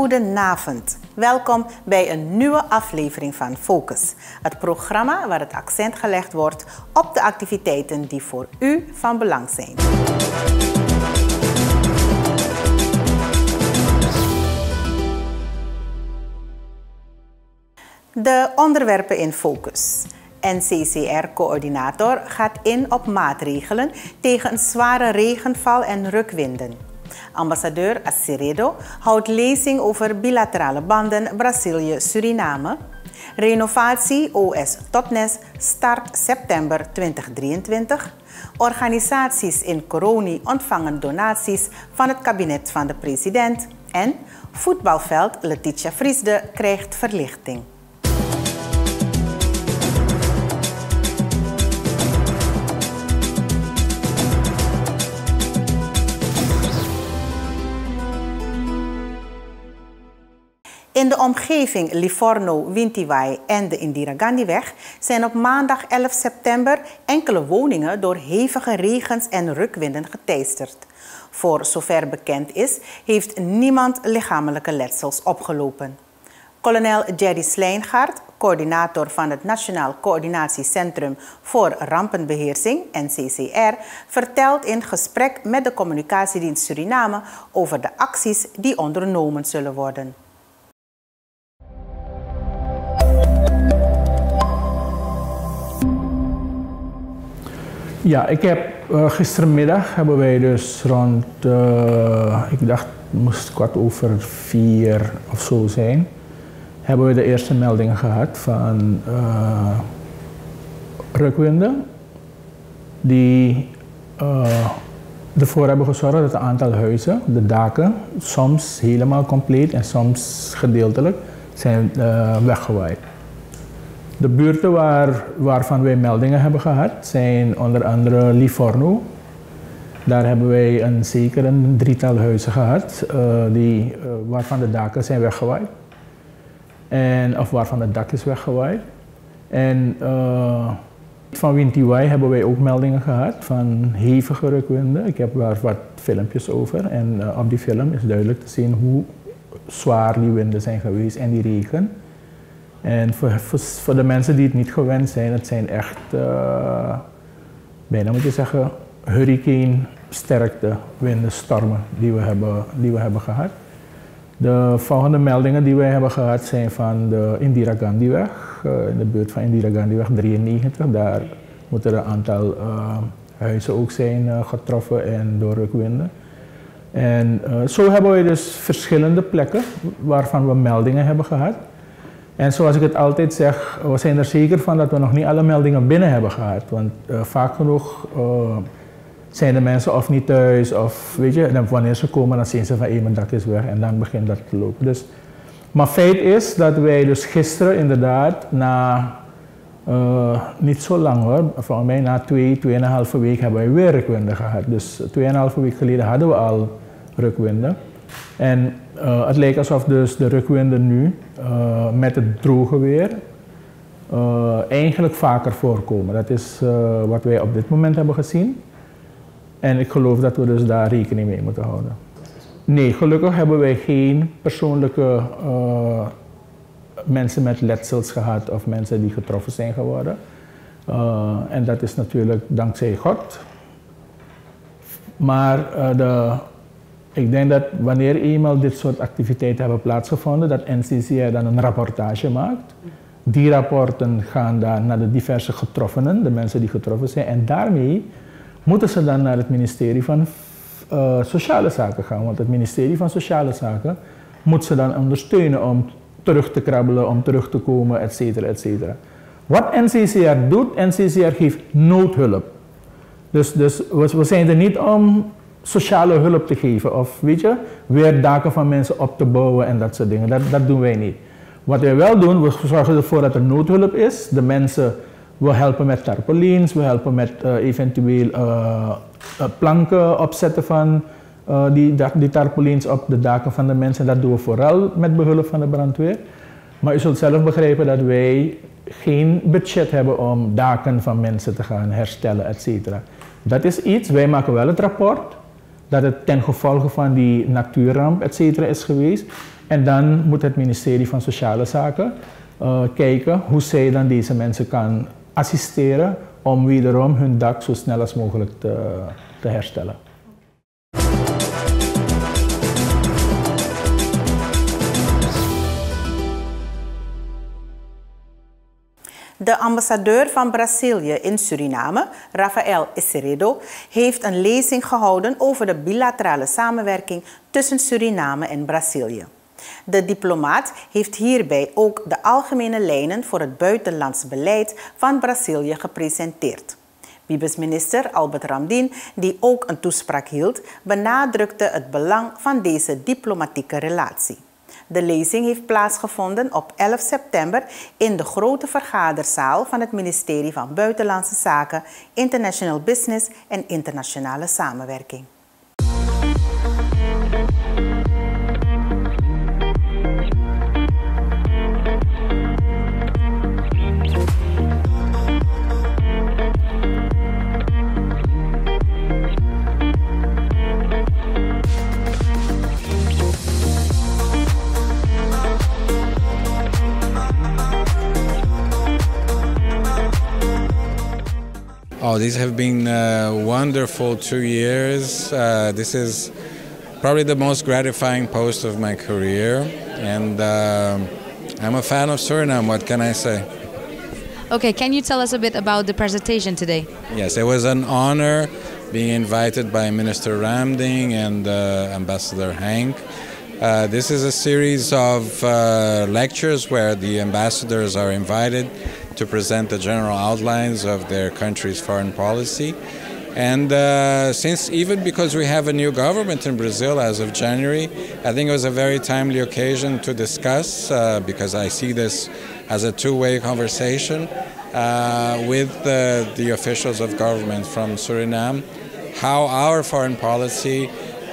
Goedenavond. Welkom bij een nieuwe aflevering van Focus. Het programma waar het accent gelegd wordt op de activiteiten die voor u van belang zijn. De onderwerpen in Focus. NCCR-coördinator gaat in op maatregelen tegen een zware regenval en rukwinden. Ambassadeur Aceredo houdt lezing over bilaterale banden Brazilië-Suriname. Renovatie OS Totnes start september 2023. Organisaties in Coroni ontvangen donaties van het kabinet van de president. En voetbalveld Letitia Vriesde krijgt verlichting. In de omgeving Livorno, Wintiwai en de Indira Gandhiweg zijn op maandag 11 september enkele woningen door hevige regens en rukwinden geteisterd. Voor zover bekend is, heeft niemand lichamelijke letsels opgelopen. Kolonel Jerry Slijngaard, coördinator van het Nationaal Coördinatiecentrum voor Rampenbeheersing, NCCR, vertelt in gesprek met de Communicatiedienst Suriname over de acties die ondernomen zullen worden. Ja, gistermiddag hebben wij dus rond, ik dacht het moest 4:15 of zo zijn, hebben we de eerste meldingen gehad van rukwinden die ervoor hebben gezorgd dat een aantal huizen, de daken, soms helemaal compleet en soms gedeeltelijk zijn weggewaaid. De buurten waarvan wij meldingen hebben gehad zijn onder andere Livorno. Daar hebben wij zeker een drietal huizen gehad waarvan de daken zijn weggewaaid. Of waarvan het dak is weggewaaid. En van Wintiwai hebben wij ook meldingen gehad van hevige rukwinden. Ik heb daar wat filmpjes over en op die film is duidelijk te zien hoe zwaar die winden zijn geweest en die regen. En voor de mensen die het niet gewend zijn, het zijn echt, bijna moet je zeggen, hurricane-sterkte winden, stormen die we hebben gehad. De volgende meldingen die wij hebben gehad zijn van de Indira Gandhiweg, in de buurt van Indira Gandhiweg 93. Daar moeten er een aantal huizen ook zijn getroffen en door rukwinden. En zo hebben we dus verschillende plekken waarvan we meldingen hebben gehad. En zoals ik het altijd zeg, we zijn er zeker van dat we nog niet alle meldingen binnen hebben gehad. Want vaak genoeg zijn de mensen of niet thuis, of weet je, en wanneer ze komen dan zien ze van mijn dak is weg en dan begint dat te lopen. Dus, maar feit is dat wij dus gisteren inderdaad, na niet zo lang hoor, volgens mij na 2,5 week hebben wij weer rukwinden gehad. Dus 2,5 week geleden hadden we al rukwinden. En het lijkt alsof dus de rukwinden nu met het droge weer eigenlijk vaker voorkomen. Dat is wat wij op dit moment hebben gezien. En ik geloof dat we dus daar rekening mee moeten houden. Nee, gelukkig hebben wij geen persoonlijke mensen met letsels gehad of mensen die getroffen zijn geworden. En dat is natuurlijk dankzij God. Maar ik denk dat wanneer eenmaal dit soort activiteiten hebben plaatsgevonden, dat NCCR dan een rapportage maakt. Die rapporten gaan dan naar de diverse getroffenen, de mensen die getroffen zijn. En daarmee moeten ze dan naar het ministerie van Sociale Zaken gaan. Want het ministerie van Sociale Zaken moet ze dan ondersteunen om terug te krabbelen, om terug te komen, et cetera, et cetera. Wat NCCR doet, NCCR geeft noodhulp. Dus we zijn er niet om sociale hulp te geven of weet je, weer daken van mensen op te bouwen en dat soort dingen. Dat doen wij niet. Wat wij wel doen, we zorgen ervoor dat er noodhulp is. De mensen, we helpen met tarpaulins, we helpen met eventueel planken opzetten van die tarpaulins op de daken van de mensen. Dat doen we vooral met behulp van de brandweer. Maar u zult zelf begrijpen dat wij geen budget hebben om daken van mensen te gaan herstellen, et cetera. Dat is iets, wij maken wel het rapport dat het ten gevolge van die natuurramp, et cetera, is geweest. En dan moet het ministerie van Sociale Zaken kijken hoe zij dan deze mensen kan assisteren om wederom hun dak zo snel als mogelijk te herstellen. De ambassadeur van Brazilië in Suriname, Rafael Aceredo, heeft een lezing gehouden over de bilaterale samenwerking tussen Suriname en Brazilië. De diplomaat heeft hierbij ook de algemene lijnen voor het buitenlands beleid van Brazilië gepresenteerd. Bibesminister Albert Ramdien, die ook een toespraak hield, benadrukte het belang van deze diplomatieke relatie. De lezing heeft plaatsgevonden op 11 september in de grote vergaderzaal van het ministerie van Buitenlandse Zaken, International Business en Internationale Samenwerking. Oh, these have been wonderful 2 years. This is probably the most gratifying post of my career, and I'm a fan of Suriname. What can I say? Okay, can you tell us a bit about the presentation today? Yes, it was an honor being invited by Minister Ramding and Ambassador Henk. This is a series of lectures where the ambassadors are invited to present the general outlines of their country's foreign policy. And even because we have a new government in Brazil as of January, I think it was a very timely occasion to discuss, because I see this as a two-way conversation with the officials of government from Suriname, how our foreign policy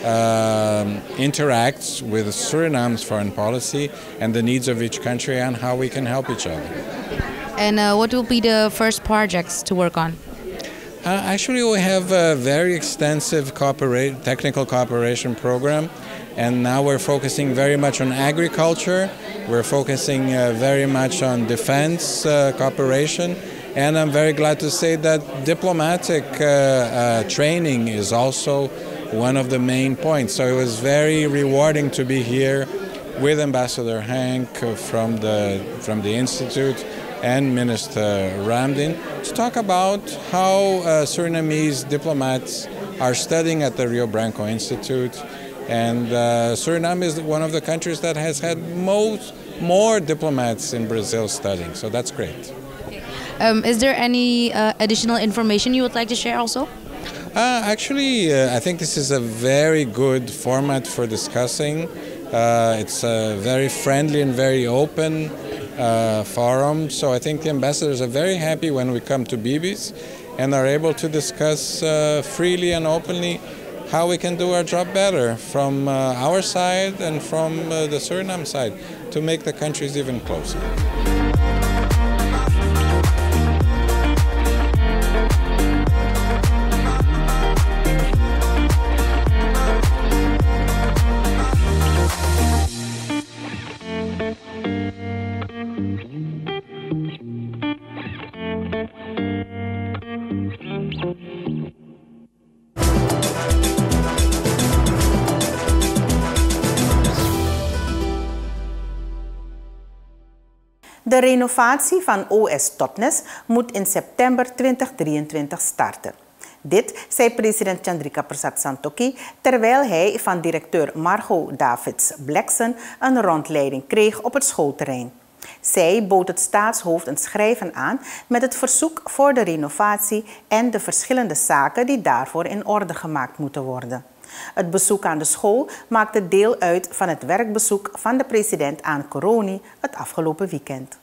interacts with Suriname's foreign policy and the needs of each country and how we can help each other. And what will be the first projects to work on? Actually, we have a very extensive technical cooperation program, and now we're focusing very much on agriculture. We're focusing very much on defense cooperation, and I'm very glad to say that diplomatic training is also one of the main points. So it was very rewarding to be here with Ambassador Henk from the Institute and Minister Ramdin to talk about how Surinamese diplomats are studying at the Rio Branco Institute. And Suriname is one of the countries that has had more diplomats in Brazil studying, so that's great. Is there any additional information you would like to share also? Actually, I think this is a very good format for discussing. It's a very friendly and very open forum, so I think the ambassadors are very happy when we come to Bibis and are able to discuss freely and openly how we can do our job better from our side and from the Suriname side to make the countries even closer. De renovatie van OS Totnes moet in september 2023 starten. Dit zei president Chandrika Prasad Santokhi terwijl hij van directeur Margot Davids-Blackson een rondleiding kreeg op het schoolterrein. Zij bood het staatshoofd een schrijven aan met het verzoek voor de renovatie en de verschillende zaken die daarvoor in orde gemaakt moeten worden. Het bezoek aan de school maakte deel uit van het werkbezoek van de president aan Coroni het afgelopen weekend.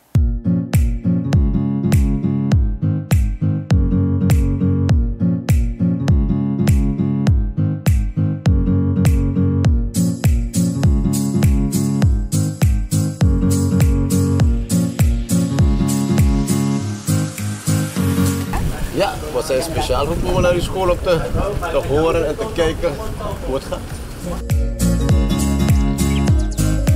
Ja, we zijn speciaal gekomen naar die school om te horen en te kijken hoe het gaat.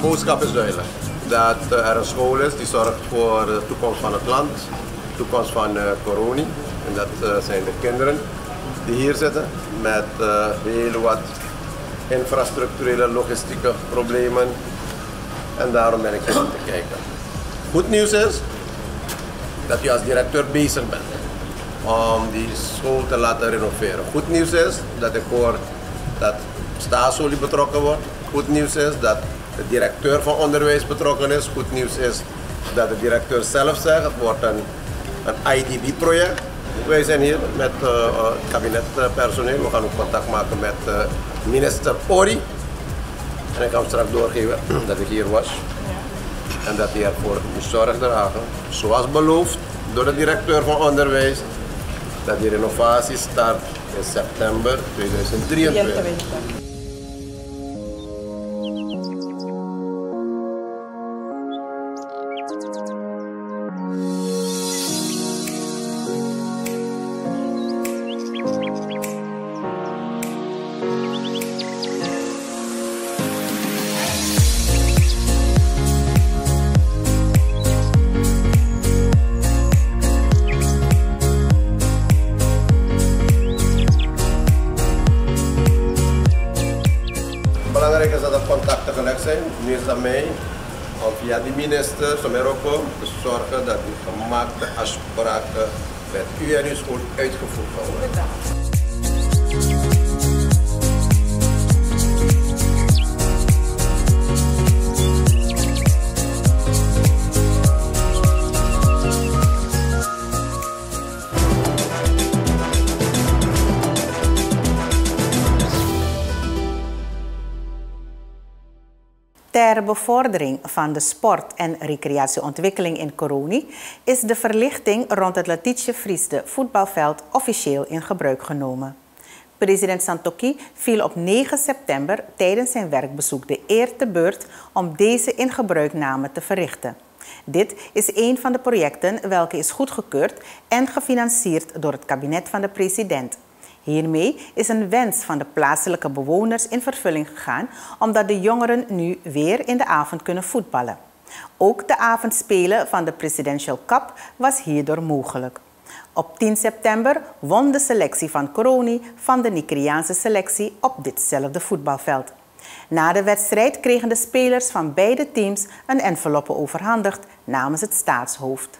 boodschap is duidelijk. Dat er een school is die zorgt voor de toekomst van het land, de toekomst van Coroni. En dat zijn de kinderen die hier zitten met heel wat infrastructurele, logistieke problemen. En daarom ben ik hier om te kijken. Goed nieuws is dat u als directeur bezig bent om die school te laten renoveren. Goed nieuws is dat ik hoor dat staatsolie betrokken wordt. Goed nieuws is dat de directeur van onderwijs betrokken is. Goed nieuws is dat de directeur zelf zegt, het wordt een IDB-project. Wij zijn hier met het kabinetpersoneel. We gaan ook contact maken met minister Ori. En ik kan hem straks doorgeven dat ik hier was. En dat hij ervoor moest zorg dragen, zoals beloofd door de directeur van onderwijs, dat die renovatie start in september 2023. Belangrijk is dat er contacten gelegd zijn, niet aan mij, of via de minister, van Marokko, te zorgen dat die gemaakte afspraken met u en uw school uitgevoerd worden. Ter bevordering van de sport- en recreatieontwikkeling in Coroni is de verlichting rond het Letitia Vriesde voetbalveld officieel in gebruik genomen. President Santokhi viel op 9 september tijdens zijn werkbezoek de eer te beurt om deze ingebruikname te verrichten. Dit is een van de projecten welke is goedgekeurd en gefinancierd door het kabinet van de president. Hiermee is een wens van de plaatselijke bewoners in vervulling gegaan, omdat de jongeren nu weer in de avond kunnen voetballen. Ook de avondspelen van de Presidential Cup was hierdoor mogelijk. Op 10 september won de selectie van Coroni van de Nigeriaanse selectie op ditzelfde voetbalveld. Na de wedstrijd kregen de spelers van beide teams een enveloppe overhandigd namens het staatshoofd.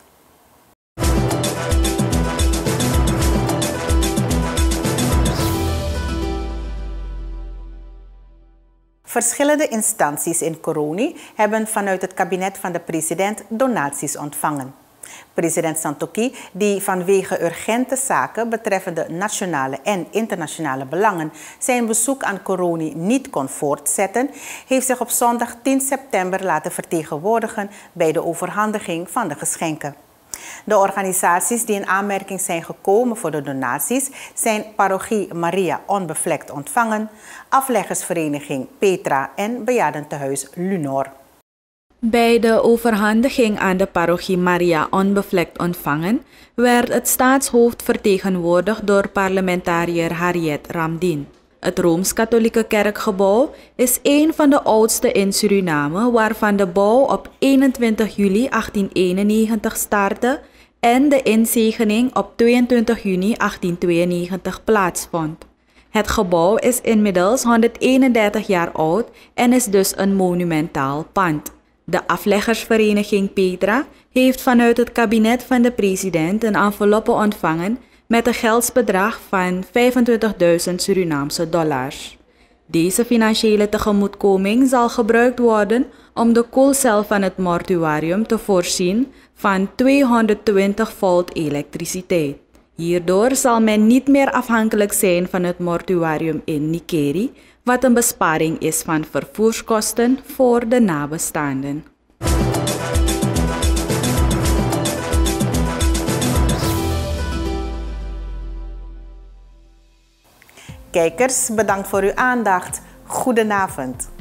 Verschillende instanties in Coroni hebben vanuit het kabinet van de president donaties ontvangen. President Santokhi, die vanwege urgente zaken betreffende nationale en internationale belangen zijn bezoek aan Coroni niet kon voortzetten, heeft zich op zondag 10 september laten vertegenwoordigen bij de overhandiging van de geschenken. De organisaties die in aanmerking zijn gekomen voor de donaties zijn Parochie Maria Onbevlekt Ontvangen, Afleggersvereniging Petra en Bejaardentehuis Lunor. Bij de overhandiging aan de Parochie Maria Onbevlekt Ontvangen werd het staatshoofd vertegenwoordigd door parlementariër Harriet Ramdien. Het Rooms-Katholieke Kerkgebouw is een van de oudste in Suriname, waarvan de bouw op 21 juli 1891 startte en de inzegening op 22 juni 1892 plaatsvond. Het gebouw is inmiddels 131 jaar oud en is dus een monumentaal pand. De afleggersvereniging Petra heeft vanuit het kabinet van de president een enveloppe ontvangen met een geldsbedrag van 25.000 Surinaamse dollars. Deze financiële tegemoetkoming zal gebruikt worden om de koelcel van het mortuarium te voorzien van 220 volt elektriciteit. Hierdoor zal men niet meer afhankelijk zijn van het mortuarium in Nikeri, wat een besparing is van vervoerskosten voor de nabestaanden. Kijkers, bedankt voor uw aandacht. Goedenavond.